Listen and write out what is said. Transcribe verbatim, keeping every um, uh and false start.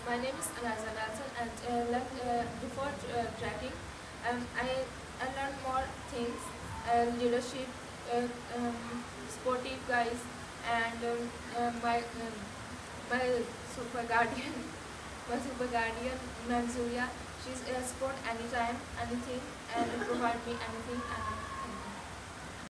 My name is Aniza and uh, like, uh, before uh, tracking, um, I, I learned more things, uh, leadership, uh, um, sportive guys, and um, uh, my um, my super guardian, my super guardian, Manzuria. She's uh, support anytime, anything, and provide me anything. And